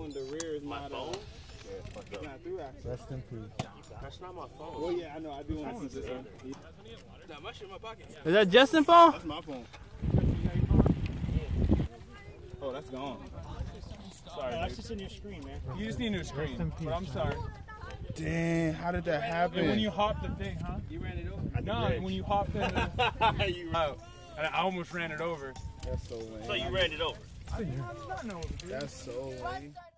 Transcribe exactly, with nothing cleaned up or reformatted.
phone, the rear is my not phone. Uh, it's not through access. Rest in peace. That's not my phone. Well, yeah, I know. I do want to see this one. Nah, my shit in my pocket. Is that Justin's phone? That's my phone. Oh, that's gone. Sorry, no, that's just a new screen, man. You just need a new screen. But I'm sorry. Damn, how did that happen? And when you hopped the thing, huh? You ran it over. No, when you hopped in the, you oh, and I almost ran it over. That's so lame. So you ran it over. I did not know. That's so lame.